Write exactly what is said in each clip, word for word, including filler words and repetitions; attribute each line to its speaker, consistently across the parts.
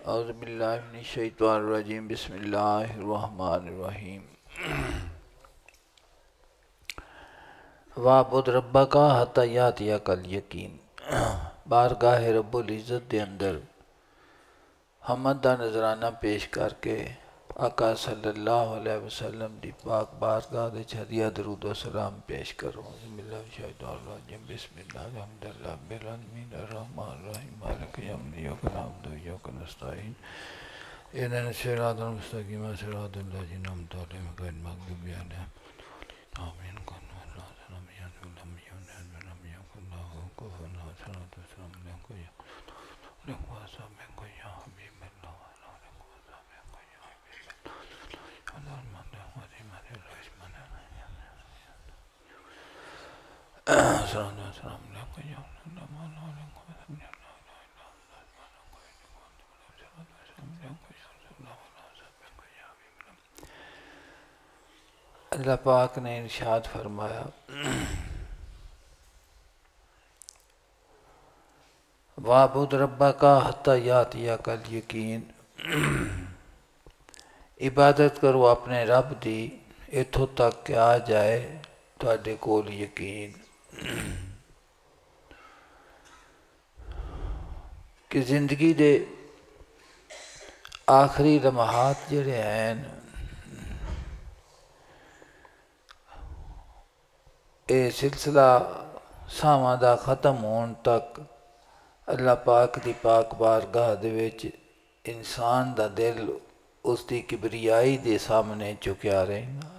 Speaker 1: اعوذ باللہ من الشیطان الرجیم بسم اللہ الرحمن الرحیم وَاعْبُدْ رَبَّكَ حَتَّى يَأْتِيَكَ الْيَقِينُ۔ بارگاہ رب العزت دے اندر حمد دا نظرانہ پیش کر کے آقا صلی اللہ علیہ وسلم دی پاک بارگاہ دے ہدیہ درود و سلام پیش کرو۔ بسم اللہ الشیطان الرجیم بسم اللہ الحمد للہ رب العالمین الرحمن الرحیم مالک یوم الدین ایاک نعبد و ایاک نستعین اهدنا الصراط المستقیم صراط الذین انعمت علیہم غیر المغضوب علیہم آمین۔ اللہ پاک نے ارشاد فرمایا وَاعْبُدْ رَبَّكَ حَتَّى يَأْتِيَكَ الْيَقِينُ۔ عبادت کرو اپنے رب دی اتھوں تک کہ آ جائے تواڈے کول یقین کہ زندگی دے آخری لمحات جڑے ہیں اے سلسلہ ساواں دا ختم ہون تک اللہ پاک دی پاک بارگاہ دے وچ انسان دا دل اس دی کبریائی دے سامنے چکیا رہنا۔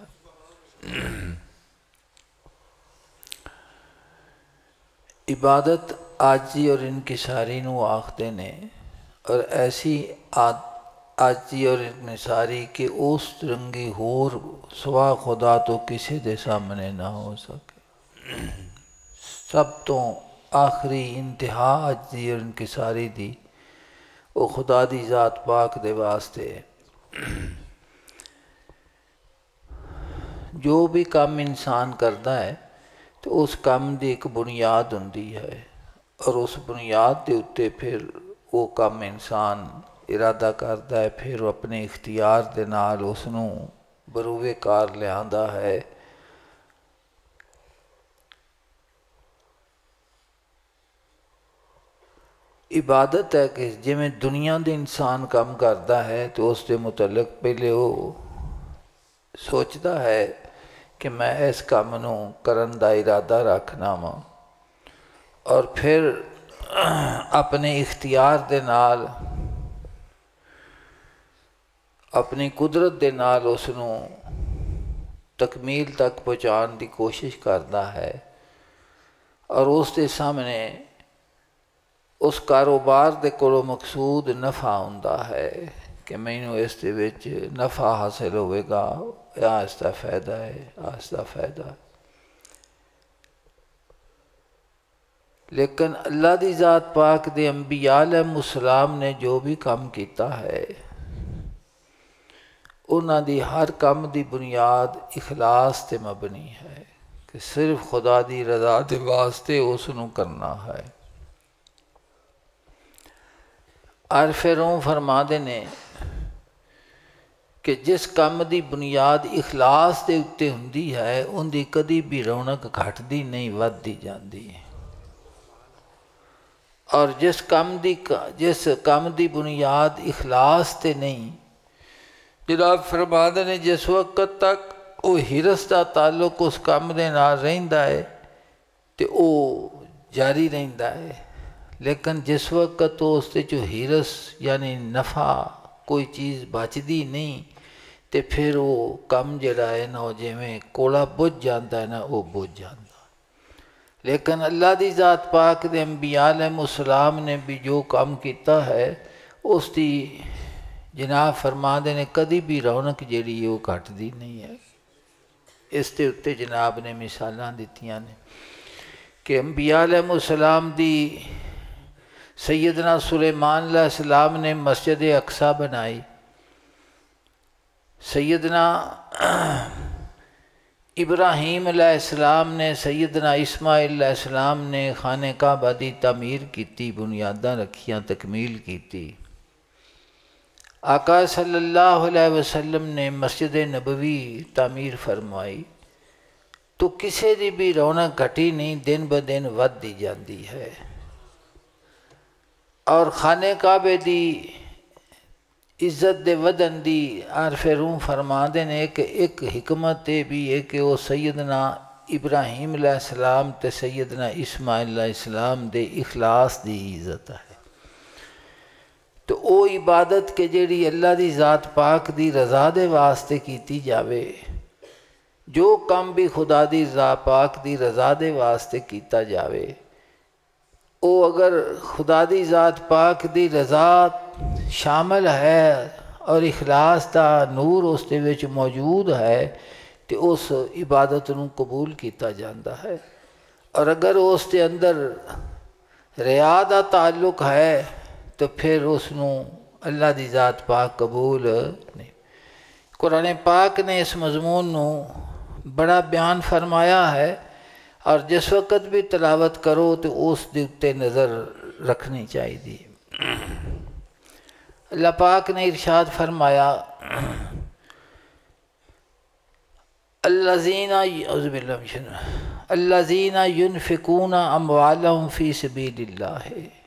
Speaker 1: عبادت آجی اور انکساری نو آخدے نے اور ایسی آجی اور انکساری کہ اس رنگی ہور سوا خدا تو کسی دے سامنے نہ ہو سکے۔ سب تو آخری انتہا آجی اور انکساری دی وہ خدا دی ذات پاک دے واسطے جو بھی کام انسان کرتا ہے تو اس کام دی ایک بنیاد ہوندی ہے اور اس بنیاد دے اتے پھر وہ کام انسان ارادہ کرتا ہے، پھر وہ اپنے اختیار دے نال اس نو بروے کار لیاندا ہے۔ عبادت ہے کہ جی میں دنیا دے انسان کام کرتا ہے تو اس دے متعلق پہلے وہ سوچتا ہے کہ میں اس کام نو کرن دا ارادہ رکھنا وا اور پھر اپنے اختیار دے نال اپنی قدرت دے نال اس نو تکمیل تک پہنچان دی کوشش کرتا ہے اور اس دے سامنے اس کاروبار دے کولو مقصود نفع ہوندا ہے کہ مینوں اس دے وچ نفع حاصل ہوئے گا یا اس دا فائدہ ہے اس دا فائدہ ہے۔ لیکن اللہ دی ذات پاک دے انبیاء علیہ السلام نے جو بھی کام کیتا ہے انہاں دی ہر کام دی بنیاد اخلاص تے مبنی ہے کہ صرف خدا دی رضا دے واسطے اس نو کرنا ہے۔ عارفین فرما دے نے کہ جس کام دی بنیاد اخلاص دے اتے ہوندی ہے ان دی کدی بھی رونق گھٹدی نہیں ودی جاندی، اور جس کام دی جس کام دی بنیاد اخلاص تے نہیں، جناب فرما دے نے جس وقت تک وہ ہرس دا تعلق اس کام دے نال رہندا ہے تے او جاری رہندا ہے، لیکن جس وقت تو اس تے جو ہرس یعنی نفع کوئی چیز بچدی نہیں تے پھر وہ کم جڑا ہے نا وہ جویں کولا بجھ جاتا ہے نا وہ بجھ جاتا۔ لیکن اللہ دی ذات پاک دے انبیاء علیہ السلام نے بھی جو کام کیتا ہے اس دی جناب فرما دے نے کدی بھی رونق جڑی ہے وہ گھٹدی نہیں ہے۔ اس دے اتے جناب نے مثالاں دتیاں نے کہ انبیاء علیہ السلام دی سیدنا سلیمان علیہ السلام نے مسجد اقصی بنائی، سیدنا ابراہیم علیہ السلام نے سیدنا اسماعیل علیہ السلام نے خانہ کعبہ دی تعمیر کیتی، بنیاداں رکھیاں، تکمیل کیتی، آقا صلی اللہ علیہ وسلم نے مسجد نبوی تعمیر فرمائی تو کسی دی بھی رونق گھٹی نہیں، دن ب دن ود دی جاندی ہے۔ اور خانہ کعبے دی عزت دے ودن دی عارف روم فرما دے نے کہ ایک حکمت بھی ہے کہ وہ سیدنا ابراہیم علیہ السلام تے سیدنا اسماعیل علیہ السلام دے اخلاص دی عزت ہے۔ تو او عبادت کے جیڑی اللہ دی ذات پاک دی رضا دے واسطے کیتی جاوے، جو کم بھی خدا دی ذات پاک دی رضا دے واسطے کیتا جاوے، او اگر خدا دی ذات پاک دی رضا شامل ہے اور اخلاص دا نور اس دے وچ موجود ہے تو اس عبادت نو قبول کیتا جاندہ ہے۔ اور اگر اس دے اندر ریا دا تعلق ہے تو پھر اس نو اللہ دی ذات پاک قبول نہیں۔ قرآن پاک نے اس مضمون نو بڑا بیان فرمایا ہے، اور جس وقت بھی تلاوت کرو تو اس دے اتے نظر رکھنی چاہیے۔ اللہ پاک نے ارشاد فرمایا الذین اعوذ باللہ من الشیطان الذین ینفقون اموالہم فی سبیل اللہ،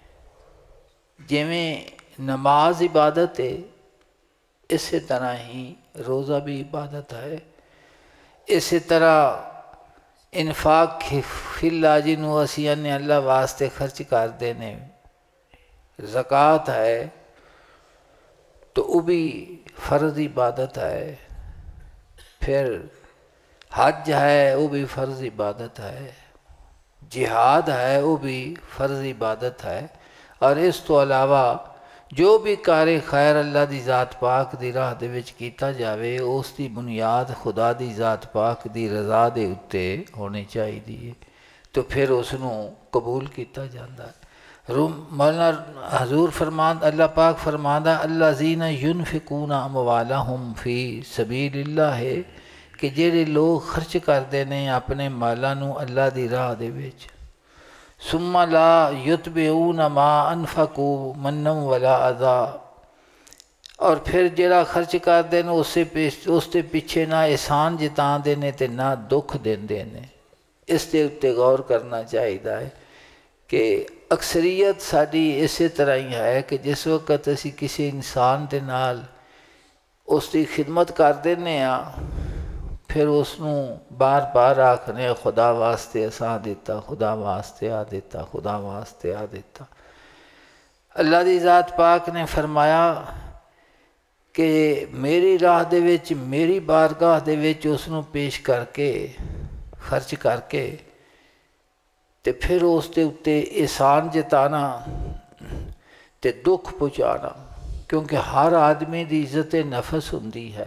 Speaker 1: جویں نماز عبادت ہے اسی طرح ہی روزہ بھی عبادت ہے، اسی طرح انفاق فی اللہ جنہوں اسی نے اللہ واسطے خرچ کر دینے، زکوٰۃ ہے تو وہ بھی فرض عبادت ہے، پھر حج ہے وہ بھی فرض عبادت ہے، جہاد ہے وہ بھی فرض عبادت ہے، اور اس تو علاوہ جو بھی کار خیر اللہ دی ذات پاک دی راہ دے وچ کیتا جاوے اس دی بنیاد خدا دی ذات پاک دی رضا دے اتے ہونی چاہیے، تو پھر اس نو قبول کیتا جاندہ ہے۔ مولانا حضور فرمان اللہ پاک فرماندہ الذین ینفقون اموالہم فی سبیل اللہ ہے کہ جڑے لوگ خرچ کر دینے اپنے مالاں نو اللہ دی راہ دے وچ، ثم لا یتبعون ما انفقوا منا ولا اذا، اور پھر جڑا خرچ کر دینے اس تے پیچھے نہ احسان جتاں دینے تے نہ دکھ دین دینے۔ اس دے اتے غور کرنا چاہیے ہے کہ اکثریت ساری اسی طرح ہی ہے کہ جس وقت اسی کسی انسان دے نال اس دی خدمت کر دینے ہاں پھر اس نو بار بار آکھنے خدا واسطے اساں دیتا، خدا واسطے آ دیتا، خدا واسطے آ دیتا۔ اللہ دی ذات پاک نے فرمایا کہ میری راہ دے وچ میری بارگاہ دے وچ اس نو پیش کر کے خرچ کر کے تے پھر اس دے اتے احسان جتانا تے دکھ پہنچانا، کیونکہ ہر آدمی دی عزت نفس ہوندی ہے،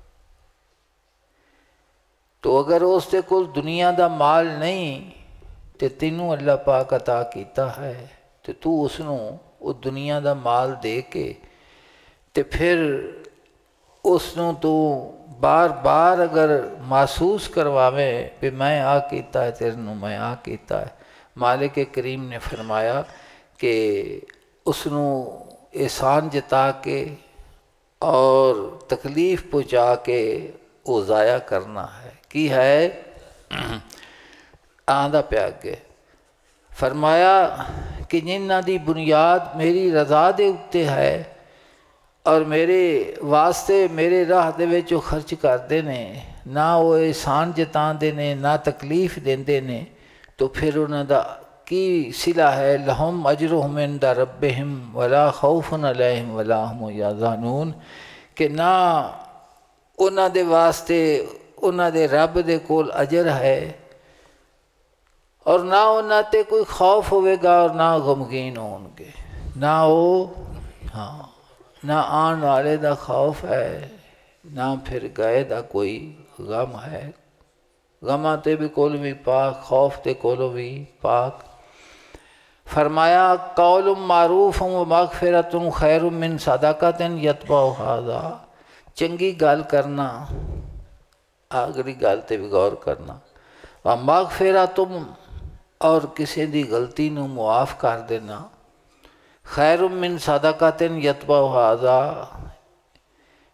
Speaker 1: تو اگر اس دے کول دنیا دا مال نہیں تے تینوں اللہ پاک عطا کیتا ہے تو تو اس نو وہ دنیا دا مال دے کے تے پھر اس نو تو بار بار اگر محسوس کرواویں کہ میں آ کیتا ہے تیرے نو میں آ کیتا ہے، مالک کریم نے فرمایا کہ اس نو احسان جتا کے اور تکلیف پہنچا کے وہ ضائع کرنا ہے کی ہے آندہ پیا گے۔ فرمایا کہ جنہ دی بنیاد میری رضا دے اتے ہے اور میرے واسطے میرے راہ دے وچ جو خرچ کر دینے نہ وہ احسان جتان دینے نہ تکلیف دین دینے، تو پھر انہوں دا کی صلہ ہے لہم اجرہم عند ربہم ولا خوف علیہم ولا ہم یحزنون، کہ نہ انہوں دے واسطے انہوں دے رب دے کول اجر ہے اور نہ انہوں تے کوئی خوف ہوئے گا اور نہ غمگین ہون گے، نہ وہ ہاں نہ آن والے دا خوف ہے نہ پھر گئے دا کوئی غم ہے، غمہ تے بھی کول بھی پاک، خوف تے کولو بھی پاک۔ فرمایا قول معروف و مغفرت خیر من صدقۃ یتبعھا ذا، چنگی گل کرنا آخری گل تے بھی غور کرنا، و مغفرت اور کسی دی غلطی نو معاف کر دینا، خیر من صدقۃ یتبعھا ذا،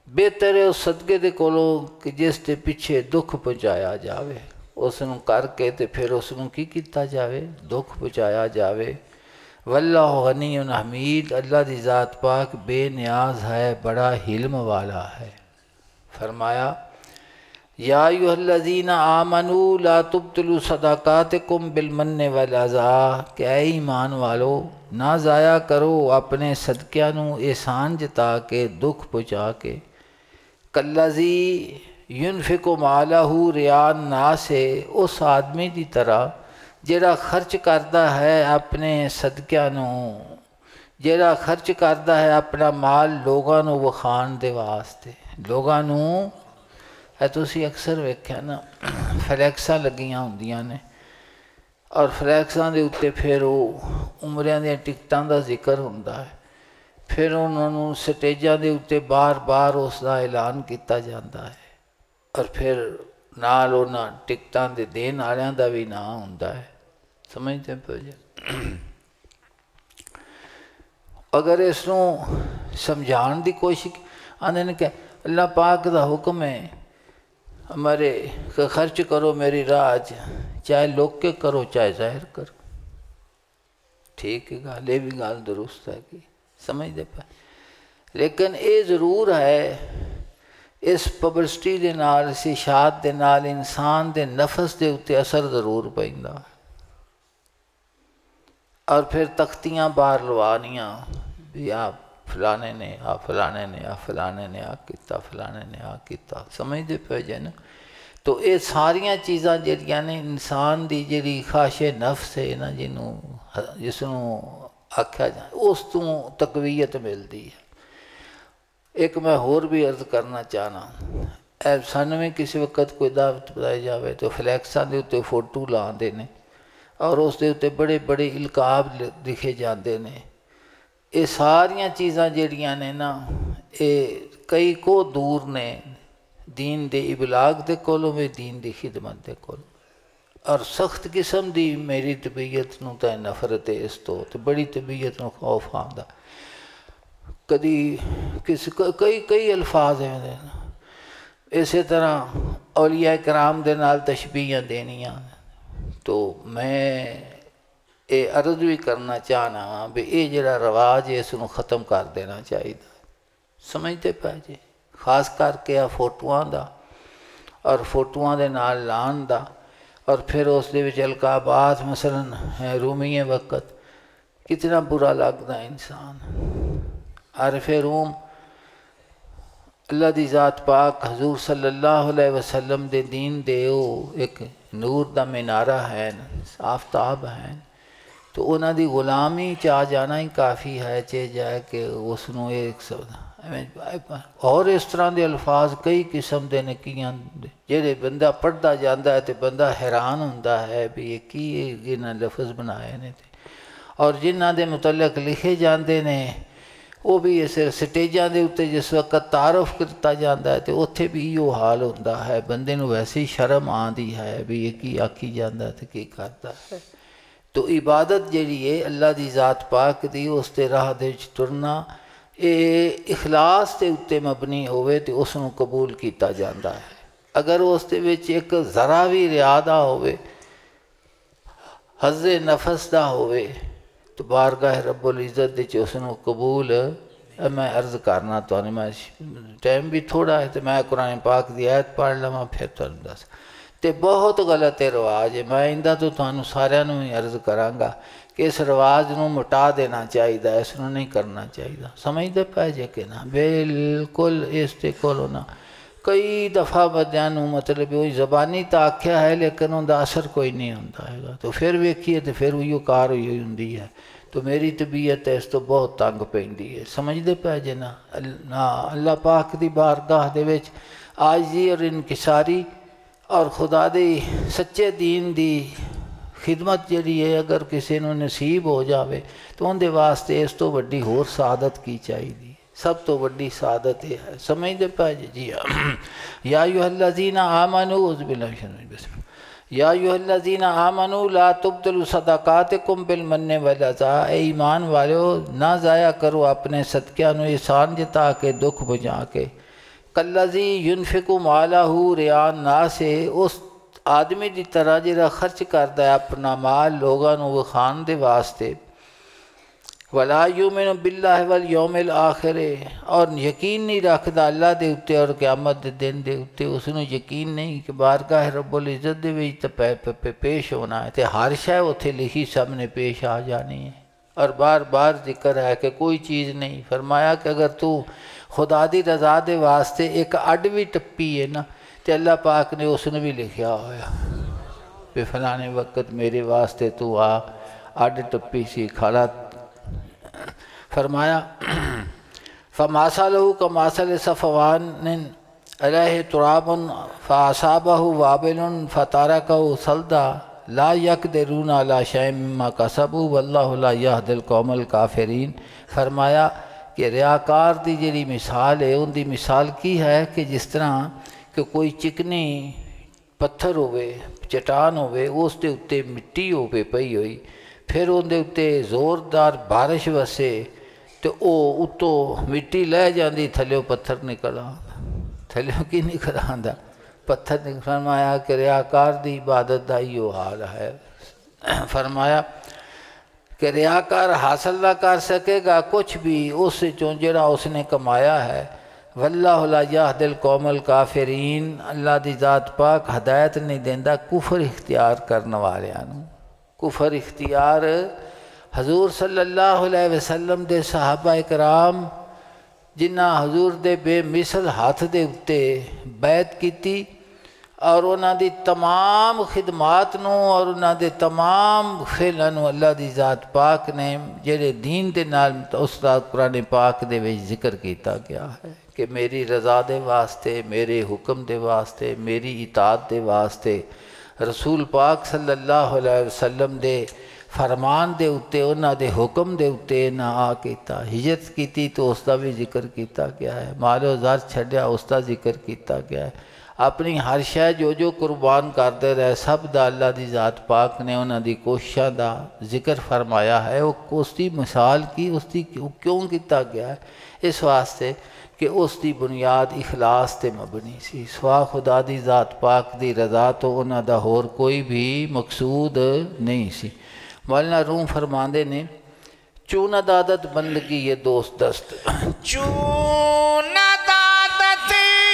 Speaker 1: بہتر ہے اس صدقے دے کولوں کہ جس دے پیچھے دکھ پہنچایا جاوے، اس نوں کر کے تے پھر اس نوں کی کیتا جاوے، دکھ پہنچایا جاوے۔ واللہ غنی حمید، اللہ دی ذات پاک بے نیاز ہے، بڑا حلم والا ہے۔ فرمایا یا ایھا الذین آمنوا لا تبطلوا صدقاتکم بالمن والعذا، کہ اے ایمان والو نہ ضائع کرو اپنے صدقیاں نوں احسان جتا کے، دکھ پہنچا کے۔ کالذی ینفق مالہ رعاء الناس، اس آدمی دی طرح جڑا خرچ کردا ہے اپنے صدقیاں نوں، جڑا خرچ کردا ہے اپنا مال لوگاں نوں وکھان دے واسطے، لوگاں نوں اے تسی اکثر ویکھیا نا فلیکساں لگیاں ہوندیاں نے، اور فلیکساں دے اُتے پھر وہ عمریاں دیاں ٹکٹاں دا ذکر ہوندا ہے، پھر انہوں نے سٹیجاں دے اُتے بار بار اس دا اعلان کیتا جاندا ہے، اور پھر نال انہاں ٹکٹاں دے دین والیاں دا بھی نام ہوندا ہے۔ سمجھتے پے جی؟ اگر اس نوں سمجھان دی کوشش آندے نے کہ اللہ پاک دا حکم ہے ہمارے کہ خرچ کرو میری راہ چ، چاہے لوگ کے کرو چاہے ظاہر کرو، ٹھیک ہے گل، یہ بھی گل درست ہے کہ سمجھتے پہ، لیکن یہ ضرور ہے اس پبلسٹی دے نال، اس اشاعت دے نال انسان دے نفس دے اتے اثر ضرور پیندا، اور پھر تختیاں باہر لوانیاں بھی آپ فلانے نے آ فلانے نے آ فلانے نے آ کیتا، فلانے نے آ کیتا، سمجھتے پہ جے نا؟ تو یہ ساریاں چیزاں جڑیاں نے انسان دی جڑی خواہش نفس ہے نا، جنوں جس نوں آکھیا جائے، اس تو تقویت ملتی ہے۔ ایک میں ہور بھی عرض کرنا چاہنا، اے سانوں میں کسی وقت کوئی دعوت بتائی جاوے تو فلیکساں دے اتے فوٹو لاندے نے، اور اس دے اتے بڑے بڑے القاب لکھے جاندے نے۔ یہ ساریاں چیزاں جڑیاں نے نا، یہ کئی کو دور نے دین دے ابلاغ دے کولوں بھی، دین دی خدمت دے کولوں، اور سخت قسم دی میری طبیعت نوں تے نفرت ہے اس تو، تے بڑی طبیعت نوں خوف آندا۔ کدی کس کئی کئی الفاظ ہیں، اسی طرح اولیاء کرام دے نال تشبیہاں دینیاں، تو میں یہ عرض بھی کرنا چاہنا ہاں بھی یہ جڑا رواج ہے اس نوں ختم کر دینا چاہیے۔ سمجھتے پہ جی؟ خاص کر کے آ فوٹواں دا، اور فوٹواں دے نال لان دا، اور پھر اس دے وچ القابات مثلاً رومی وقت کتنا برا لگتا ہے انسان۔ عارف روم اللہ دی ذات پاک حضور صلی اللہ علیہ وسلم دے دین دے او ایک نور دا منارہ ہے، آفتاب ہے، تو انہاں دی غلامی چاہ جانا ہی کافی ہے، چاہ جائے کہ اس نوں ایک سو اور اس طرح دے الفاظ کئی قسم دے نے کیاں جہے بندہ پڑھتا جاندہ ہے تو بندہ حیران ہوندہ ہے بھی یہ کی انہاں لفظ بنائے نے، اور جنہاں دے متعلق لکھے جاندے نے وہ بھی اس سٹیجاں دے اتے جس وقت تعارف کرتا جاندہ ہے تو اتھے بھی یہ حال ہوندہ ہے، بندے نو ویسے ہی شرم آندی ہے بھی یہ کی آکھی جاندہ ہے تو کی کرتا ہے۔ تو عبادت جڑی ہے اللہ دی ذات پاک دی، اس تے راہ دے وچ ترنا، اے اخلاص تے اتے مبنی ہوئے تو اس نو قبول کیتا جاندہ ہے۔ اگر اس تے وچ ایک ذرا بھی ریادہ ہوئے، حظ نفس دا ہوئے، تو بارگاہ رب العزت دے اس نو قبول میں عرض کرنا تو میں ٹائم بھی تھوڑا ہے تو میں قرآن پاک دی آیت پڑھ لما پھر تو دس تے بہت غلط رواج ہے۔ میں اندہ تو تانوں سارے نو ہی عرض کرانگا کہ اس رواج نو مٹا دینا چاہیے، اس نو نہیں کرنا چاہیے۔ سمجھتے پائے جے کہ نا بالکل اس تے کولو نا کئی دفعہ بدیانوں مطلب وہی زبانی تا آکھیا ہے لیکن ان دا اثر کوئی نہیں ہوتا ہے گا، تو پھر ویکھیے تو پھر وہی کار ہوئی ہوندی ہے۔ تو میری طبیعت ہے اس تو بہت تنگ پیندی ہے، سمجھتے پہ جے نا؟ اللہ پاک دی بارگاہ دے وچ عاجزی اور انکساری اور خدا دی سچے دین دی خدمت جڑی ہے اگر کسی نو نصیب ہو جاوے تو ان دے واسطے اس تو وڈی ہور سعادت کی چاہیے، سب تو وڈی سعادت ہے۔ سمجھتے پہ جے؟ جی یا ایھا الذین آمنوا اعوذ باللہ من الشیطان الرجیم یا ایھا الذین آمنوا لا تبطلوا صدقاتکم بالمن والعذا، اے ایمان والو نہ ضائع کرو اپنے صدقیاں نو احسان جتا کے، دکھ بجا کے۔ کلذی ینفق مالہ رعاء الناس، اس آدمی دی طرح جڑا خرچ کردا ہے اپنا مال لوگاں نوں وکھان دے واسطے، ولا یؤمن باللہ والیوم الآخر، اور یقین نہیں رکھدا اللہ دے اتے اور قیامت دے دن دے اتے، اس نوں یقین نہیں کہ بارگاہ رب العزت دے وچ تے پیش ہونا ہے، تے ہر شے اوتھے لکھی سامنے پیش آ جانی ہے، اور بار بار ذکر ہے کہ کوئی چیز نہیں۔ فرمایا کہ اگر تو خدا دی رضا دے واسطے ایک اڈ بھی ٹپی ہے نا، تے اللہ پاک نے اس نے بھی لکھیا ہویا کہ فلانے وقت میرے واسطے تو آ اڈ ٹپی سی کھڑا۔ فرمایا فَمَاثَلُهُ كَمَاثَلِ صَفْوَانٍ عَلَيْهِ تُرَابٌ فَأَصَابَهُ وَابِلٌ فَتَرَكَهُ صَلْدًا لَا يَقْدِرُونَ عَلَىٰ شَيْءٍ مِّمَّا كَسَبُوا وَاللَّهُ لَا يَهْدِي الْقَوْمَ الْكَافِرِينَ۔ فرمایا کہ ریاکار دی جڑی مثال ہے ان دی مثال کی ہے کہ جس طرح کہ کوئی چکنی پتھر ہوئے چٹان ہوئے، اس دے اتے مٹی ہوئے پئی ہوئی، پھر ان دے اتے زوردار بارش وسے تو او اتو مٹی لے جاندی، تھلیو پتھر نکل آندا، تھلیو کی نکل آندا پتھر نکل۔ فرمایا کہ ریاکار دی عبادت دا ہیو حال ہے۔ فرمایا کہ ریاکار حاصل نہ کر سکے گا کچھ بھی اس چوں جڑا اس نے کمایا ہے۔ واللہ لا یہدی القوم الکافرین، اللہ دی ذات پاک ہدایت نہیں دیندا کفر اختیار کرنے والیاں۔ کفر اختیار حضور صلی اللہ علیہ وسلم دے صحابہ اکرام جنہ حضور دے بے مثل ہاتھ دے اتے بیعت کیتی، اور انہاں دی تمام خدمات نو اور انہاں دے تمام فعلاں نو اللہ دی ذات پاک نے جڑے دین دے نال استاد قرآن پاک دے وچ ذکر کیتا گیا ہے کہ میری رضا دے واسطے، میرے حکم دے واسطے، میری اطاعت دے واسطے رسول پاک صلی اللہ علیہ وسلم دے فرمان دے اتے انہاں دے حکم دے اتے نہ آ کیتا، ہجرت کیتی تو اس دا بھی ذکر کیتا گیا ہے، مال و زر چھڈیا اس دا ذکر کیتا گیا ہے، اپنی ہر شے جو جو قربان کردے رہے سب دا اللہ دی ذات پاک نے انہاں دی کوششاں دا ذکر فرمایا ہے۔ وہ اس دی مثال کی اس دی کیوں کیتا گیا ہے؟ اس واسطے کہ اس دی بنیاد اخلاص تے مبنی سی، سوا خدا دی ذات پاک دی رضا تو انہاں دا ہور کوئی بھی مقصود نہیں سی۔ مولانا روم فرماندے نے چون عدادت بندگی یہ دوست دست،
Speaker 2: چون عدادت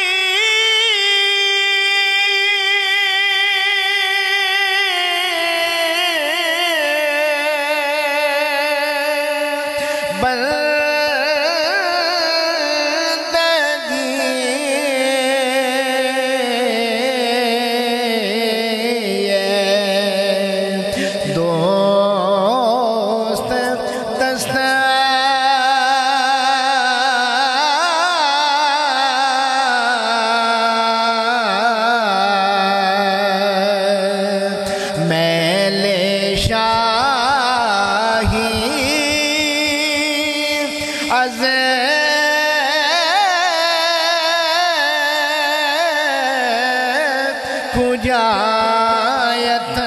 Speaker 2: کجایت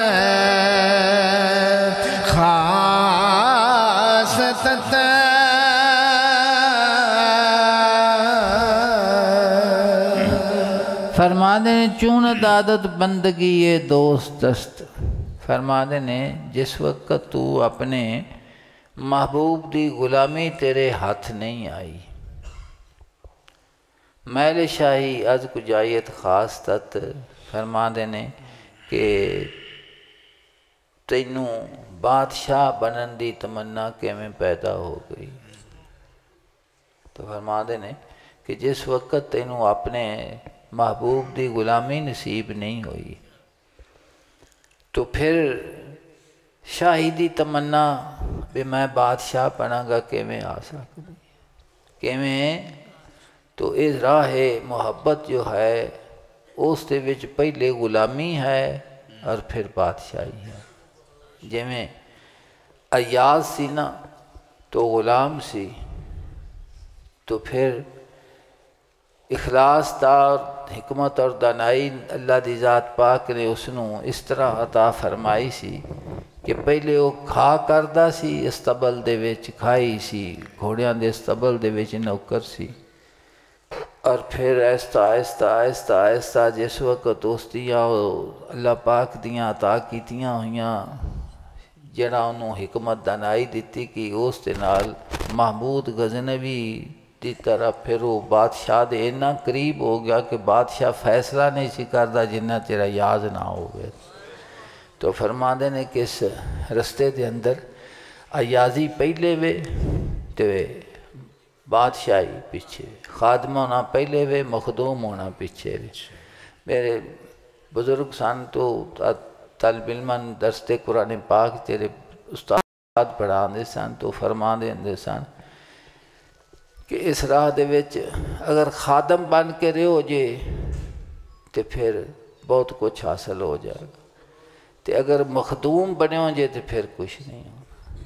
Speaker 2: خاصت
Speaker 1: فرماتے ہیں چون عدادت بندگی یہ دوست دست، فرماتے ہیں جس وقت تو اپنے محبوب دی غلامی تیرے ہاتھ نہیں آئی، میل شاہی از کجایت خاص تت، فرماتے ہیں کہ تینوں بادشاہ بنن دی تمنا کیویں پیدا ہو گئی۔ تو فرماتے ہیں کہ جس وقت تینوں اپنے محبوب دی غلامی نصیب نہیں ہوئی تو پھر شاہی دی تمنا بھی میں بادشاہ بنا گا کیویں آ سکتی، کیویں؟ تو اس راہ محبت جو ہے اس دے وچ پہلے غلامی ہے اور پھر بادشاہی ہے۔ جویں ایاز سی نا تو غلام سی، تو پھر اخلاص دا حکمت اور دانائی اللہ دی ذات پاک نے اس نو اس طرح عطا فرمائی سی کہ پہلے وہ کھا کردا سی استبل دے وچ کھائی سی، گھوڑیاں دے استبل دے وچ نوکر سی، اور پھر آہستہ آہستہ آہستہ آہستہ جس وقت دوستیاں اللہ پاک دیاں عطا کیتیاں ہوئیاں جڑا انہوں حکمت دانائی دیتی کہ اس دے نال محمود غزنوی دی طرح پھر وہ بادشاہ دے اتنا قریب ہو گیا کہ بادشاہ فیصلہ نہیں سی کردا جنہ تیرا یاد نہ ہو گئے. تو فرماندے نے کہ اس رستے دے اندر ایازی پہلے وے تے بادشاہی پیچھے، خادم ہونا پہلے وے مخدوم ہونا پیچھے وے. میرے بزرگ سن تو طالب علم درس قرآن پاک تیرے استاد پڑھاندے سن تو فرماندے ہندے سن کہ اس راہ دے وچ اگر خادم بن کے رہو جے تو پھر بہت کچھ حاصل ہو جائے گا، تے اگر مخدوم بنے ہو جے تو پھر کچھ نہیں ہو.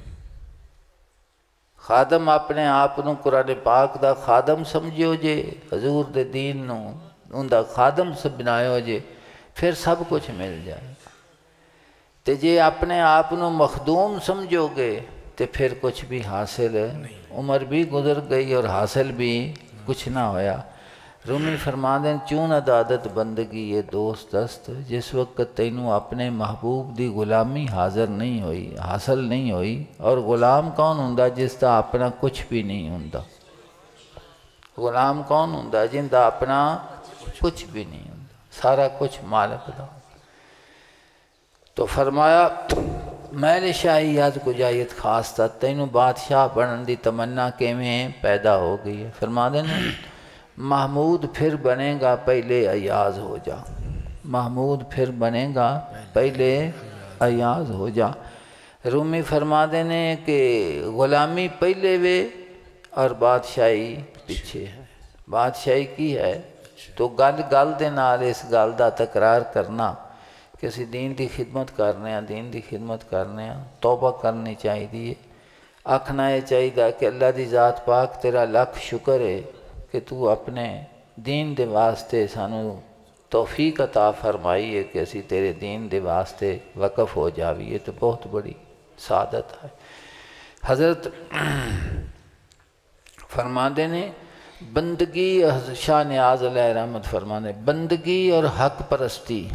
Speaker 1: خادم اپنے آپ نو قرآن پاک دا خادم سمجھو جے، حضور دے دین نو ان دا خادم سے بنائے جے، پھر سب کچھ مل جائے. تے جے اپنے آپ نو مخدوم سمجھو گے تے پھر کچھ بھی حاصل عمر بھی گزر گئی اور حاصل بھی کچھ نہ ہویا. رومی فرماندے چون عدادت بندگی یہ دوست دست، جس وقت تینوں اپنے محبوب دی غلامی حاضر نہیں ہوئی، حاصل نہیں ہوئی. اور غلام کون ہوندا جس دا اپنا کچھ بھی نہیں ہوندا؟ غلام کون ہوندا جن دا اپنا کچھ بھی نہیں ہوندا، سارا کچھ مالک دا. تو فرمایا میل شاہی یاد کو جائیت خاص تھا، تینوں بادشاہ بنن دی تمنا کیویں پیدا ہو گئی ہے. فرما دینا محمود پھر بنے گا پہلے ایاز ہو جا، محمود پھر بنے گا پہلے ایاز ہو جا. رومی فرما دینے کہ غلامی پہلے وے اور بادشاہی پیچھے ہے. بادشاہی کی ہے تو گل گل دے نال اس گل دا تکرار کرنا کہ اسی دین دی خدمت کرنے ہیں، دین دی خدمت کرنے ہیں، توبہ کرنی چاہیے. آکھنا یہ چاہیے کہ اللہ دی ذات پاک تیرا لاکھ شکر ہے کہ تو اپنے دین دے واسطے سانو توفیق عطا فرمائی ہے کہ اسی تیرے دین دے واسطے وقف ہو جاوی. یہ تو بہت بڑی سعادت ہے. حضرت فرماندے نے بندگی، شاہ نیاز علیہ رحمت فرمانے بندگی اور حق پرستی،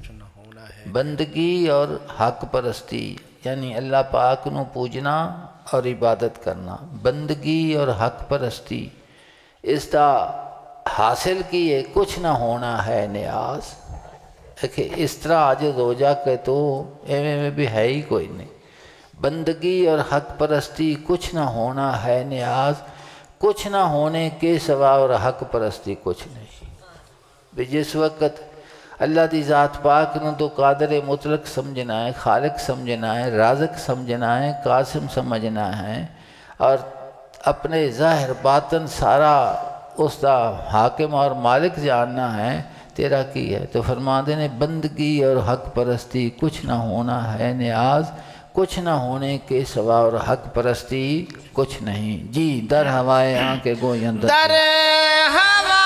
Speaker 1: بندگی اور حق پرستی یعنی اللہ پاک نو پوجنا اور عبادت کرنا. بندگی اور حق پرستی اس دا حاصل کیے کچھ نہ ہونا ہے نیاز. کہ اس طرح عاجز ہو جا کہ تو ایویں میں بھی ہے ہی کوئی نہیں. بندگی اور حق پرستی کچھ نہ ہونا ہے نیاز، کچھ نہ ہونے کے سوا اور حق پرستی کچھ نہیں. بھی جس وقت اللہ دی ذات پاک نو تو قادر مطلق سمجھنا ہے، خالق سمجھنا ہے، رازق سمجھنا ہے، قاسم سمجھنا ہے، اور اپنے ظاہر باطن سارا اس دا حاکم اور مالک جاننا ہے. تیرا کی ہے تو فرماندے نے بندگی اور حق پرستی کچھ نہ ہونا ہے نیاز، کچھ نہ ہونے کے سوا اور حق پرستی کچھ نہیں. جی در ہوائے آنکھ گوئی اندر
Speaker 2: در ہوائے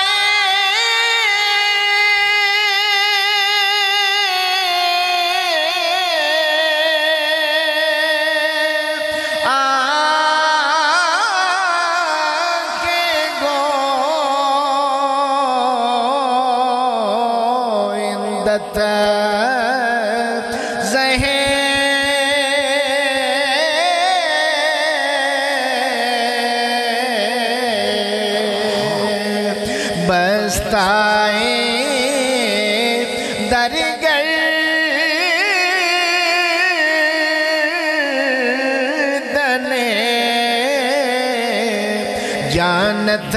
Speaker 2: جانت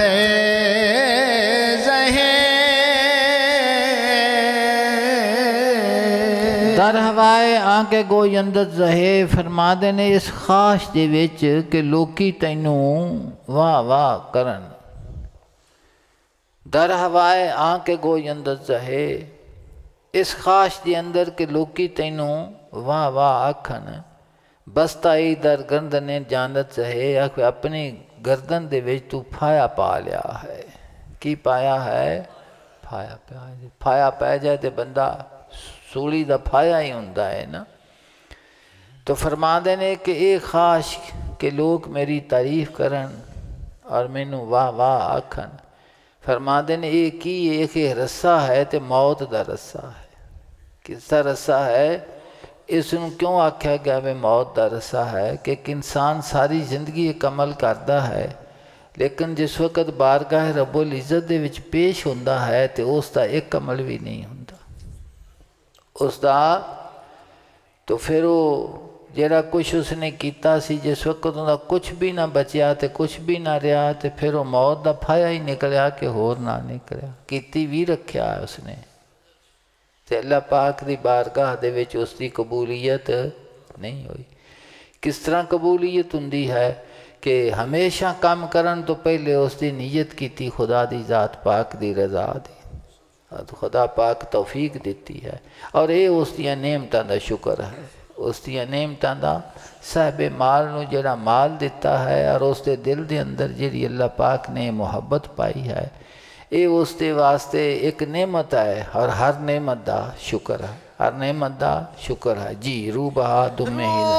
Speaker 1: در ہوائے آنکھ گوئی اندر زہے. فرما دینے اس خواہش دے وچ کہ لوکی تینوں واہ واہ کرن. در ہوائے آنکھ گوئی اندر زہے، اس خواہش دے اندر کہ لوکی تینوں واہ واہ آکھن. بستائی در گردن جانت زہے، اپنی گردن دے وچ تو پھایا پا لیا ہے. کی پایا ہے؟ پھایا پایا. پھایا پہ جائے تو بندہ سولی دا پھایا ہی ہوندہ ہے نا. تو فرما دینے کہ ایک خواہش کہ لوگ میری تعریف کرن اور مینوں واہ واہ آکھن. فرماتے ہیں یہ کی ایک رسہ ہے تے موت دا رسہ ہے۔ کس دا رسہ ہے؟ اس نوں کیوں آکھیا گیا میں موت دا رسہ ہے کہ ایک انسان ساری زندگی ایک عمل کردا ہے، لیکن جس وقت بارگاہ رب العزت دے وچ پیش ہوندا ہے تے اس دا ایک عمل بھی نہیں ہوندا اس دا، تو پھر وہ جڑا کچھ اس نے کیتا سی جس وقت ان دا کچھ بھی نہ بچیا تے کچھ بھی نہ رہا تے پھر وہ موت دا پھایا ہی نکلیا کہ ہور نہ نکلیا، کیتی بھی رکھیا ہے اس نے تے اللہ پاک دی بارگاہ دے وچ اس دی قبولیت نہیں ہوئی۔ کس طرح قبولیت ہوندی ہے کہ ہمیشہ کام کرن تو پہلے اس دی نیت کیتی خدا دی ذات پاک دی رضا دی، خدا پاک توفیق دیتی ہے، اور یہ اس دیا نعمتاں دا شکر ہے، اس دیا نعمتاں دا صاحب مال نو جڑا مال دیتا ہے اور اس دے دل دے اندر جڑی اللہ پاک نے محبت پائی ہے، یہ اس دے واسطے ایک نعمت ہے، اور ہر نعمت دا شکر ہے، ہر نعمت دا شکر ہے۔ جی رو بہا دم میں ہی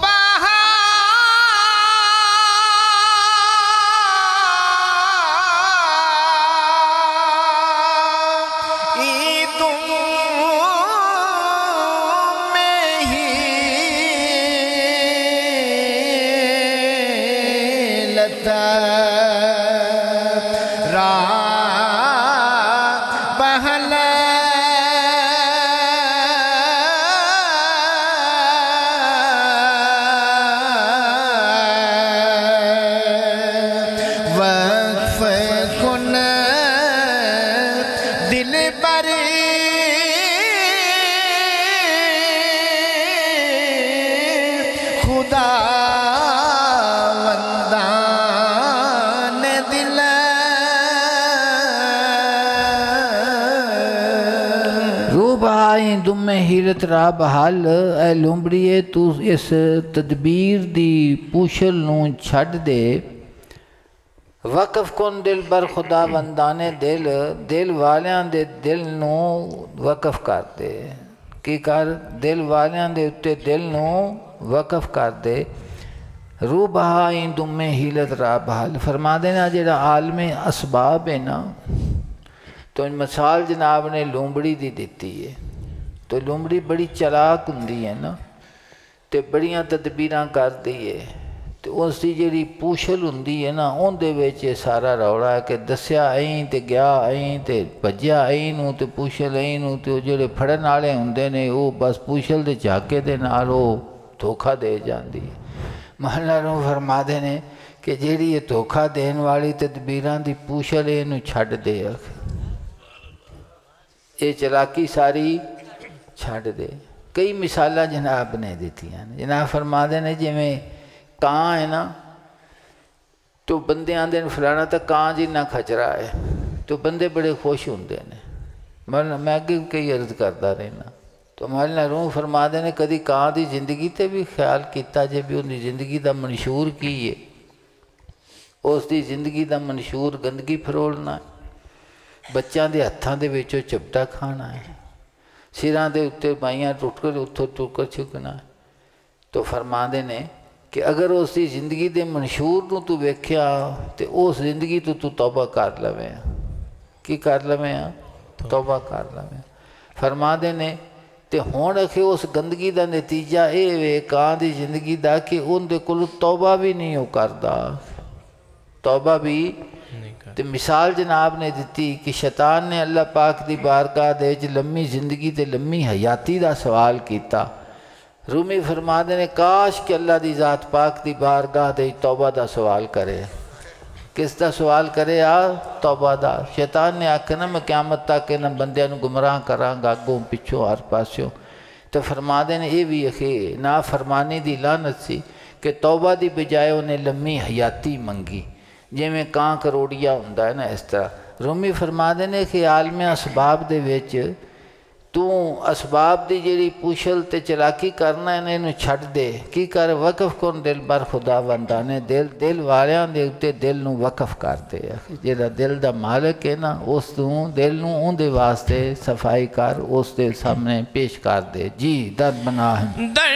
Speaker 1: دم میں ہیرت را بحال، اے لومبڑیے تو اس تدبیر دی پوشل نوں چھڑ دے، وقف کن دل بر خدا بندانے دل، دل والیاں دے دل نوں وقف کر دے، کی کر دل والیاں دے اتے دل نوں وقف کر دے۔ رو بہائیں دم میں ہیلت را بحال، فرما دینا جڑا عالم اسباب ہے نا، تو مثال جناب نے لومبڑی دی دیتی ہے، تو لومڑی بڑی چلاک ہوندی ہے نا، تے بڑیاں تدبیراں کر دی ہے، تو اس دی جڑی پوشل ہوندی ہے نا ان دے وچ سارا روڑا ہے کہ دسیا این تے گیا این تے بھجیا این نوں تے پوشل این نوں، تے جڑے پھڑن والے ہوندے نے وہ بس پوشل دے جھاکے دے نال وہ دھوکھا دے جاندی ہے۔ مولا نوں فرما دے نے کہ جڑی یہ دھوکھا دین والی تدبیراں دی پوشل اینوں چھڈ دے، یہ چلاکی ساری چھڈ دے۔ کئی مثالہ جناب نے دیتی ہیں، جناب فرما دے نے جی میں کان ہے نا، تو بندے آندے فلانا تا کان جی نہ کھچرا ہے، تو بندے بڑے خوش ہوندے نے، میں اگے کئی عرض کرتا رہنا، تو مولا روح فرما دے نے کدی کان دی زندگی تے بھی خیال کیتا جے بھی ان دی زندگی دا منشور کی ہے، اس دی زندگی دا منشور گندگی پھرولنا ہے، بچوں دے ہتھاں دے وچوں چپٹا کھانا ہے، سراں دے اتے مائیاں ٹوٹ کر اتھوں ٹوٹ کر چھکنا ہے۔ تو فرما دے نے کہ اگر اس دی زندگی دے منشور نو تو ویکھیا تے اس زندگی تو تو توبہ کر لویں، کی کر لویں؟ توبہ کر لویں۔ فرما دے نے تے ہون رکھے اس گندگی دا نتیجہ اے وے کان دی زندگی دا کہ ان دے کلو توبہ بھی نہیں ہو کردا، توبہ بھی تے مثال جناب نے دیتی کہ شیطان نے اللہ پاک دی بارگاہ دے وچ لمبی زندگی تے لمبی حیاتی دا سوال کیتا، رومی فرما دے نے کاش کہ اللہ دی ذات پاک دی بارگاہ دے توبہ دا سوال کرے، کس دا سوال کرے؟ آ توبہ دا۔ شیطان نے آکھا نا میں قیامت تک نہ بندیاں نو گمراہ کراں گا اگوں پچھوں ہر پاسوں، تو فرما دے نے یہ بھی اخی نا فرمانی دی لعنت سی کہ توبہ دی بجائے انہیں لمبی حیاتی منگی، جی میں کان کروڑیا ہوندا ہے نا اس طرح۔ رومی فرما دے نے کہ عالم اسباب دے وچ تو اسباب دی جڑی پوشل تے چلاکی کرنا ہے انہوں چھڑ دے، کی کر وقف کن دل بر خدا بندانے دل، دل والیاں دے اتے دل نو وقف کر دے، جڑا دل دا مالک ہے نا اس تو دل نو ان دے واسطے صفائی کر، اس دے سامنے پیش کر دے۔ جی در بنا ہے در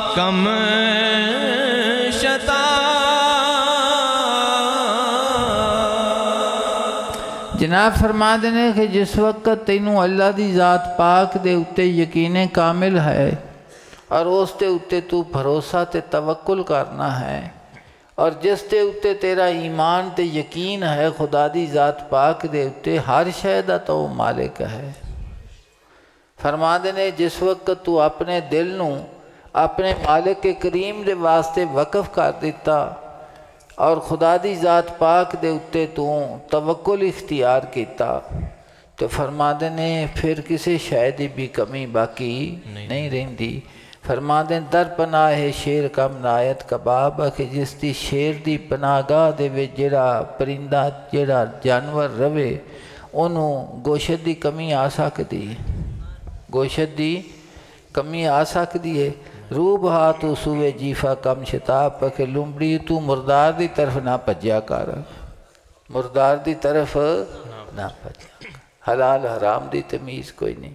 Speaker 2: کم شتا
Speaker 1: جناب فرما دینے کہ جس وقت تینوں اللہ دی ذات پاک دے اتے یقین کامل ہے اور اس تے اتے تو بھروسہ تے توکل کرنا ہے اور جس تے اتے تیرا ایمان تے یقین ہے خدا دی ذات پاک دے اتے ہر شے دا تو مالک ہے۔ فرما دینے جس وقت تو اپنے دل نو اپنے مالک کریم دے واسطے وقف کر دیتا اور خدا دی ذات پاک دے اتے تو توکل اختیار کیتا تو فرما دینے پھر کسی شے دی بھی کمی باقی نہیں رہندی۔ فرما دیں در پناہ شیر کم نایت کباب کہ جس دی شیر دی پناہگاہ دے وچ جڑا پرندہ جڑا جانور روے انہوں گوشت دی کمی آ سکتی ہے، گوشت دی کمی آ سکتی ہے۔ روح بہا تو سوے جیفا کم شتاب کہ لمبڑی تو مردار دی طرف نہ پجیا کر، مردار دی طرف نہ پجیا کر، حلال حرام دی تمیز کوئی نہیں،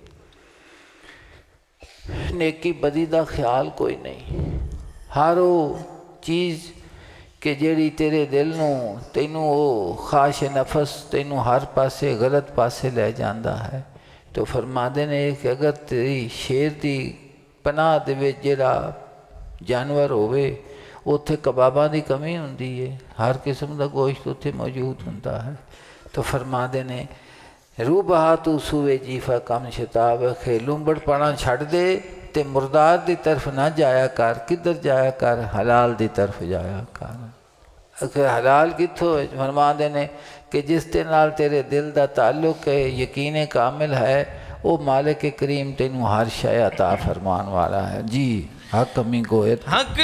Speaker 1: نیکی بدی دا خیال کوئی نہیں، ہر وہ چیز کہ جیڑی تیرے دل نو تینوں او خواہش نفس تینوں ہر پاسے غلط پاسے لے جاندہ ہے تو فرما دینے کہ اگر تیری شیر دی پناہ دے وچ جیڑا جانور ہوئے اتھے کباباں دی کمی ہوندی ہے، ہر قسم دا گوشت اتھے موجود ہوندہ ہے تو فرما دینے روح بہا تو سوے جیفا کم شتاب کہ لومبڑ پڑا چھڑ دے تے مردار دی طرف نہ جایا کر، کدھر جایا کر؟ حلال دی طرف جایا کر۔ اگر حلال کتھو ہے؟ فرما دینے کہ جس تے نال تیرے دل دا تعلق ہے یقین کامل ہے وہ مالک کریم تینوں ہر شے عطا فرمان والا ہے۔ جی حق امی گویت
Speaker 2: حق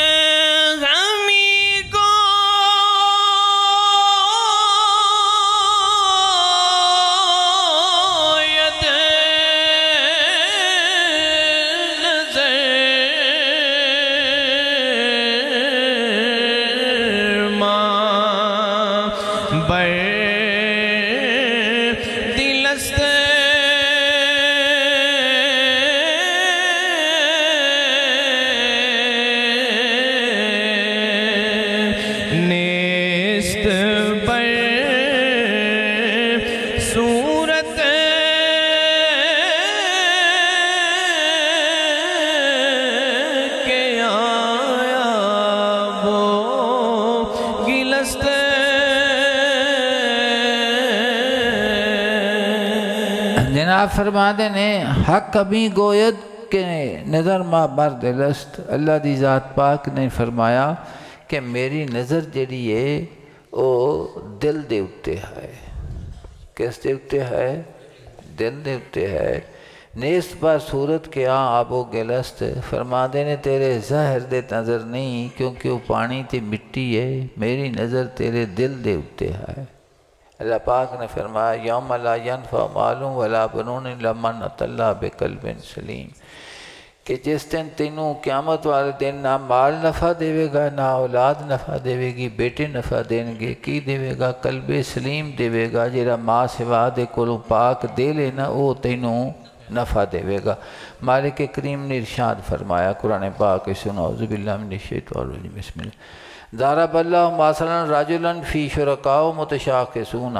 Speaker 1: فرما دینے حق ابھی گوید کہ نظر ما برد لست، اللہ دی ذات پاک نے فرمایا کہ میری نظر جڑی ہے وہ دل دے اتے ہے۔ کس دے اتے ہے؟ دل دے اتے ہے۔ نیست پر صورت کے آن آبو گلست، فرما دینے تیرے ظاہر دے نظر نہیں کیونکہ وہ پانی تے مٹی ہے، میری نظر تیرے دل دے اتے ہے۔ اللہ پاک نے فرمایا یوم لا ینفع مال ولا بنون الا من اتى الله بقلب سلیم کہ جس دن تینوں قیامت والے دن نہ مال نفع دے گا نہ اولاد نفع دے گی، بیٹے نفع دیں گے، کی دے گا؟ قلب سلیم دے گا، جیڑا ماں سوا دے کولوں پاک دے لینا وہ تینوں نفع دے گا۔ مالک کریم نے ارشاد فرمایا قرآن پاک سنو اعوذ باللہ من الشیطان الرجیم بسم اللہ ضرب اللہ مثلا رجلا فی شرکاء متشاکسون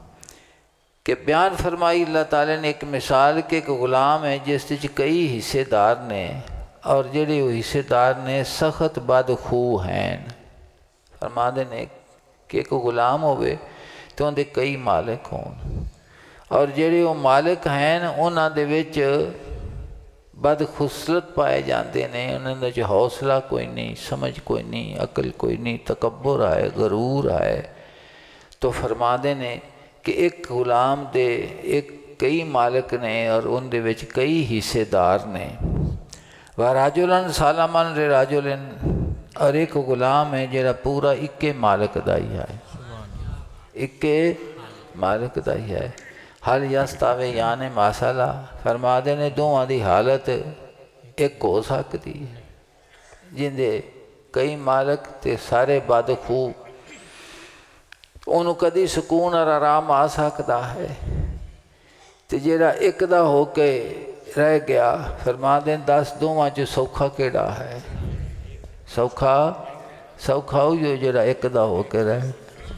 Speaker 1: کہ بیان فرمائی اللہ تعالیٰ نے ایک مثال کے ایک غلام ہے جس وچ کئی حصے دار نے اور جڑے وہ حصے دار نے سخت بدخو ہیں۔ فرما دینے کہ ایک غلام ہوئے تو ان دے کئی مالک ہون اور جڑے وہ مالک ہیں انہاں دے وچ بد خصلت پائے جاندے نے، انہوں نے حوصلہ کوئی نہیں، سمجھ کوئی نہیں، عقل کوئی نہیں، تکبر آئے، غرور آئے تو فرما دینے کہ ایک غلام دے ایک کئی مالک نے اور ان دے وچ کئی حصے دار نے۔ وَرَجُلًا سَلَمًا لِرَجُلٍ اور ایک غلام ہے جڑا پورا اکے مالک دا ہی ہے، اکے مالک دا ہی ہے۔ حل یستوی یعنی مسئلہ فرما دینے دونوں دی حالت ایک ہو سکتی ہے، جن دے کئی مالک تے سارے بدخو انہوں کدی سکون اور آرام آ سکتا ہے تے جیڑا ایک دا ہو کے رہ گیا فرما دیں دس دونوں جو سوکھا کیڑا ہے۔ سوکھا سوکھا ہوئی جڑا ایک دا ہو کے رہ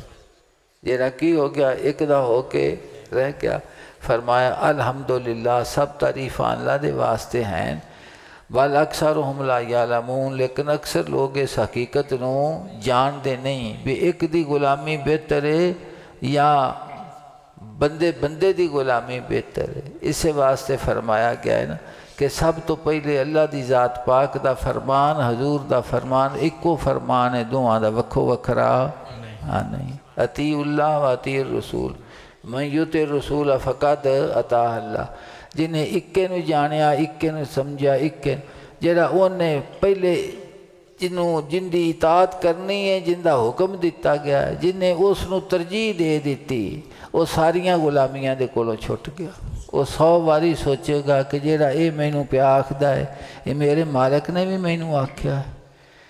Speaker 1: جڑا کی ہو گیا ایک دا ہو کے رہ گیا فرمایا الحمدللہ سب تعریفاں اللہ دے واسطے ہیں بل اکثرہم لا یعلمون لیکن اکثر لوگ اس حقیقت نو جان دے نہیں بھی ایک دی غلامی بہتر ہے یا بندے بندے دی غلامی بہتر ہے اس واسطے فرمایا گیا ہے نا کہ سب تو پہلے اللہ دی ذات پاک دا فرمان حضور دا فرمان ایکو فرمان ہے دعا دا وکھو وکھرا ہاں نہیں اطیع اللہ و اطیع الرسول من یطع الرسول فقد اطاع اللہ جنہیں اکے نو جانیا اکے نو سمجھا اکے جڑا انہیں پہلے جنوں جن دی اطاعت کرنی ہے جن دا حکم دیتا گیا ہے جنہیں اس نو ترجیح دے دیتی وہ ساریاں غلامیاں دے کولوں چھٹ گیا وہ سو واری سوچے گا کہ جڑا اے مینوں پیا آکھدا ہے یہ میرے مالک نے بھی مینوں آکھیا ہے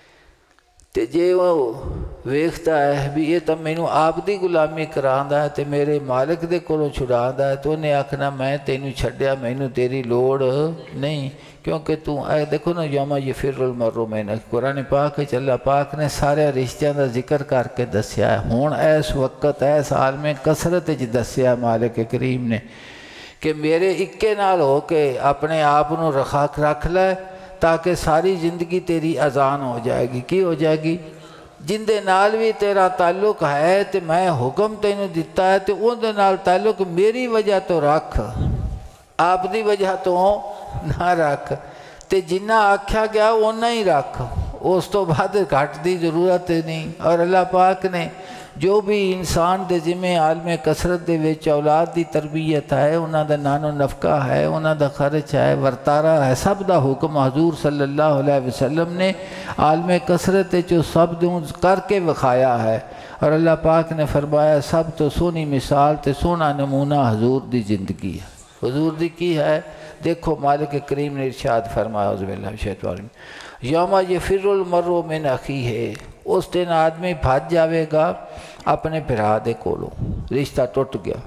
Speaker 1: تے جے وہ ویکھتا ہے بھی یہ تو مینوں آپ دی غلامی کراندا ہے تے میرے مالک دے کولوں چھڑاندا ہے تو انہیں آکھنا میں تینوں چھڈیا مینوں تیری لوڑ نہیں کیونکہ تو اے دیکھو نا یوم یفر المرء من قرآن پاک اللہ پاک نے سارے رشتیاں دا ذکر کر کے دسیا ہے ہون ایس وقت ایس حال میں کثرت وچ دسیا مالک کریم نے کہ میرے اکے نال ہو کے اپنے آپ نو رکھا رکھ لے تاکہ ساری زندگی تیری اذان ہو جائے گی کی ہو جائے گی جن دے نال بھی تیرا تعلق ہے تے میں حکم تینوں دیتا ہے تے ان دے نال تعلق میری وجہ تو رکھ آپ دی وجہ تو نہ رکھ تے جنہ آکھیا گیا اونا ہی رکھ اس تو بعد گھٹ دی ضرورت نہیں اور اللہ پاک نے جو بھی انسان دے ذمہ عالم کثرت دے وچ اولاد دی تربیت ہے انہاں دا نانو نفقہ ہے انہاں دا خرچ ہے ورتارا ہے سب دا حکم حضور صلی اللہ علیہ وسلم نے عالم کثرت جو سب دوں کر کے وکھایا ہے اور اللہ پاک نے فرمایا سب تو سونی مثال تے سونا نمونہ حضور دی زندگی ہے حضور دی کی ہے دیکھو مالک کریم نے ارشاد فرمایا اعوذ باللہ من الشیطان الرجیم یوم یفر المرء من اخیہ اس دن آدمی بھاج جاوے گا اپنے بھرا دے کولوں رشتہ ٹوٹ گیا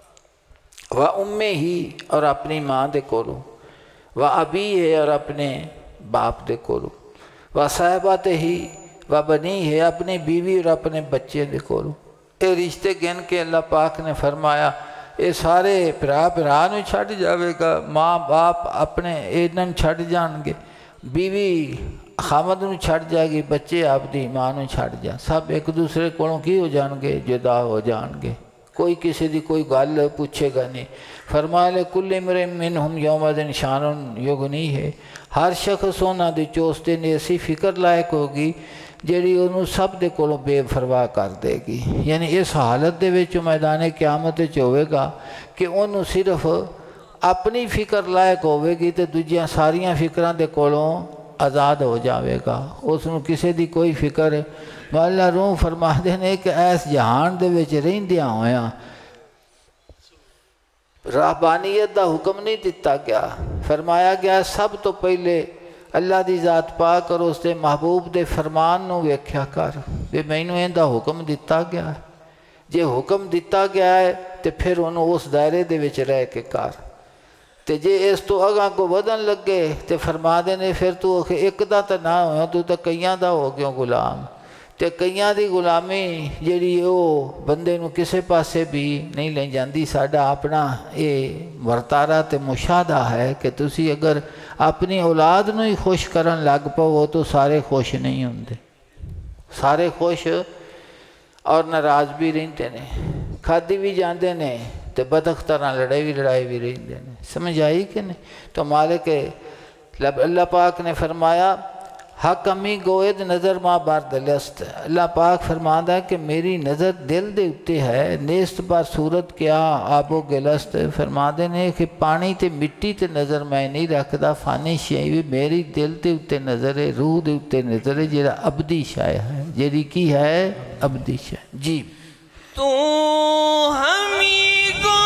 Speaker 1: و امے ہی اور اپنی ماں دے کولوں و ابی ہے اور اپنے باپ دے کولوں و صاحبات ہی و بنی ہے اپنی بیوی اور اپنے بچے دے کولوں اے رشتے گن کے اللہ پاک نے فرمایا اے سارے بھرا بھرا نو چھڈ جاوے گا ماں باپ اپنے اینن چھڈ جان گے بیوی خامد نو چھڑ جائے گی بچے آپ دی ماں نو چھڑ جا سب ایک دوسرے کولوں کی ہو جان گے جدا ہو جان گے کوئی کسی دی کوئی گل پوچھے گا نہیں فرمایا لکل امرئ منہم یومئذ شان یغنی ہے ہر شخص انہاں دی چوستے نے ایسی فکر لائق ہوگی جیڑی انہوں سب دے کولوں بے پرواہ کر دے گی یعنی اس حالت دے وچ میدان قیامت وچ ہوئے گا کہ انہوں صرف اپنی فکر لائق ہوئے گی تے دوجیاں ساریاں فکراں دے کولوں آزاد ہو جاوے گا اس نو کسی دی کوئی فکر اللہ روح فرما دے نے کہ ایس جہان دے وچ رہندیاں ہویاں رہبانیت دا حکم نہیں دیتا گیا فرمایا گیا سب تو پہلے اللہ دی ذات پاک اور اس دے محبوب دے فرمان نو ویکھیا کر بے مینوں ایندا حکم دیتا گیا ہے جے حکم دیتا گیا ہے تے پھر انہوں اس دائرے دے وچ رہ کے کر تے جے اس تو اگاں کو بدن لگے تے فرما دینے پھر تو ایک دا تا نہ ہویا تو تا کئیاں دا ہو گیا غلام تے کئیاں دی غلامی جیڑی او بندے نو کسے پاسے بھی نہیں لے جاندی ساڈا اپنا اے ورتارا تے مشاہدہ ہے کہ تسی اگر اپنی اولاد نو ہی خوش کرن لگ پاؤ تو سارے خوش نہیں ہوندے سارے خوش اور ناراض بھی رہندے نے کھادی بھی جاندے نے تے بدخ طرح لڑائی بھی لڑائی بھی رہندے نے سمجھ آئی کہ نہیں تو مالک اللہ پاک نے فرمایا حق امی گوید نظر ماں بار دلست اللہ پاک فرماتا ہے کہ میری نظر دل دے اتے ہے نیست بار صورت کیا آب و گلست فرما دینے کہ پانی تے مٹی تے نظر میں نہیں رکھدا فانی شے بھی میری دل تے اتے نظر ہے روح دے اتے نظر ہے جیڑا ابدی شے ہے جیڑی کی ہے ابدی شے جی
Speaker 3: تو ہمیں گو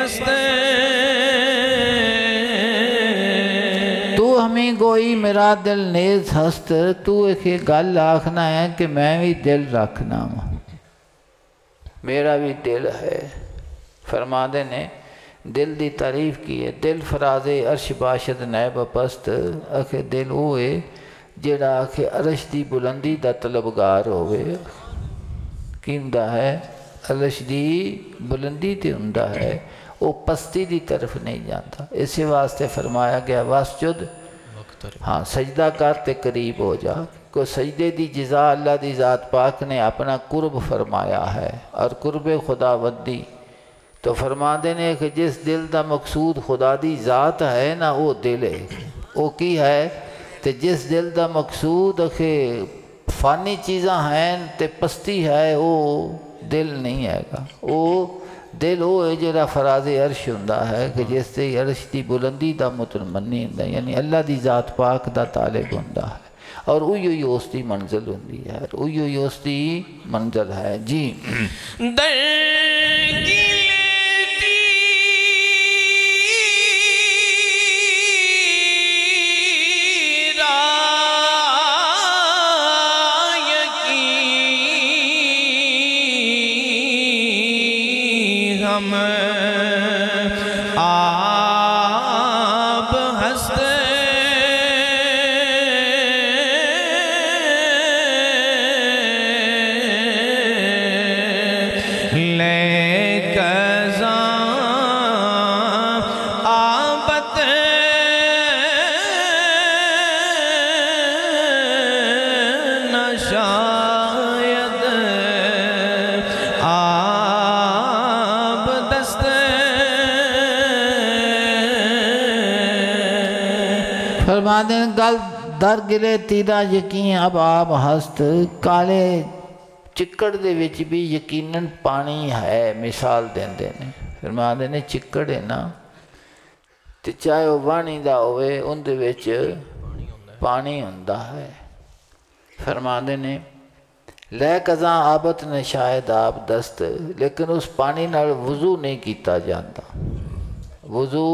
Speaker 3: ہست
Speaker 1: تو ہمیں گوئی میرا دل نیز ہست تو ایک گل آکھنا ہے کہ میں بھی دل رکھنا ہوں میرا بھی دل ہے فرماندے نے دل دی تعریف کی ہے دل فراز عرش باشد نیب پست آخے دل ہوئے جیڑا آخے عرش دی بلندی دا طلبگار ہوئے کی ہندہ ہے عرش دی بلندی تے ہندہ ہے وہ پستی دی طرف نہیں جانتا اسی واسطے فرمایا گیا واسجد ہاں سجدہ کرتے قریب ہو جا کو سجدے دی جزا اللہ دی ذات پاک نے اپنا قرب فرمایا ہے اور قرب خدا ودی تو فرما دینے کہ جس دل دا مقصود خدا دی ذات ہے نا وہ دل ہے وہ کی ہے تے جس دل دا مقصود کہ فانی چیزاں ہیں تے پستی ہے وہ دل نہیں ہے گا وہ دل وہ ہے جڑا فراز عرش ہوندا ہے کہ جس سے عرش دی بلندی دا متمنی ہوندا ہے یعنی اللہ دی ذات پاک دا طالب ہوندا ہے اور اوہی اوہی اس دی منزل ہوندی ہے اور اوہی اوہی اس دی منزل ہے جی
Speaker 3: ہم آپ ہست لے کزاں آبت نشاید آب دست
Speaker 1: فرما دیں گل در گرے تیرا یقین اب آپ ہست کالے چکڑ دے وچ بھی یقیناً پانی ہے مثال دیں دینے فرما دیں چکڑ ہے نا تے چاہے وہ وانی دا ہوئے ان دے وچ پانی ہوندا ہے فرما دیں لے کزاں آبت نے شاید آپ دست لیکن اس پانی نال وضو نہیں کیتا جاندہ وضو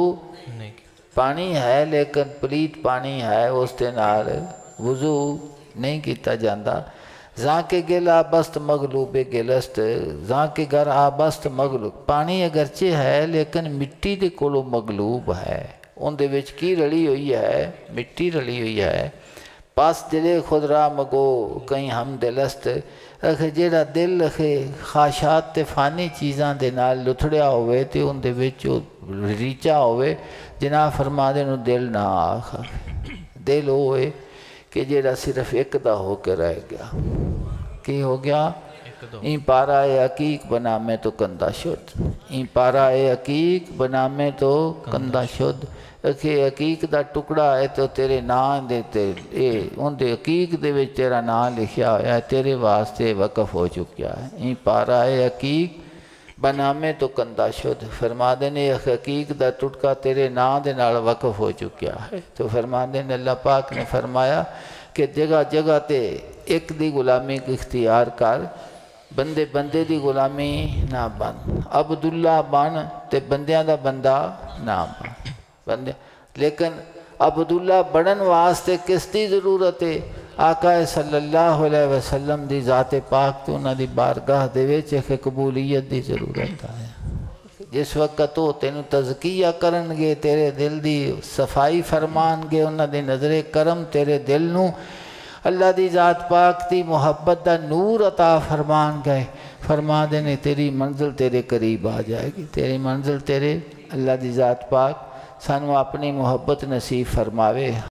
Speaker 1: پانی ہے لیکن پلیت پانی ہے اس دے نال وضو نہیں کیتا جاندہ زاں کے گل آبست مغلوب گلست زاں کے گر آبست مغلوب پانی اگرچہ ہے لیکن مٹی دے کولو مغلوب ہے ان دے وچ کی رلی ہوئی ہے مٹی رلی ہوئی ہے پاس دلے خود را مگو کہیں ہم دلست اکھے جیڑا دل اکھے خواہشات تے فانی چیزاں دے نال لتھڑیا ہوئے تے ان دے وچ ریچا ہوئے جناب فرما دے نو دل نہ آخا دل ہوئے کہ جیڑا صرف ایک دا ہو کے رہ گیا کی ہو گیا این پارا اے حقیق بنا میں تو کندہ شد این پارا اے حقیق بنا میں تو کندہ شد کہ حقیق دا ٹکڑا ہے تو تیرے نام دے اے ان دے حقیق دے وچ تیرا نام لکھیا ہویا ہے تیرے واسطے وقف ہو چکیا ہے این پارا اے حقیق بنا میں تو کندہ شد فرما دینے حقیق دا ٹکڑا تیرے نام دے نال وقف ہو چکیا ہے تو فرما دینے اللہ پاک نے فرمایا کہ جگہ جگہ تے ایک دی غلامی اختیار کر بندے بندے دی غلامی نہ بن عبداللہ بن تے بندیاں دا بندہ نہ بن بندے لیکن عبداللہ بڑھن واسطے کس دی ضرورت ہے آقا صلی اللہ علیہ وسلم دی ذات پاک تو انہاں دی بارگاہ دے وچ ایک قبولیت دی ضرورت ہے جس وقت تو تینوں تزکیہ کرن گے تیرے دل دی صفائی فرمان گے انہاں دی نظر کرم تیرے دل نو اللہ دی ذات پاک دی محبت دا نور عطا فرمان گئے فرما دینے تیری منزل تیرے قریب آ جائے گی تیری منزل تیرے اللہ دی ذات پاک سانو اپنی محبت نصیب فرماوے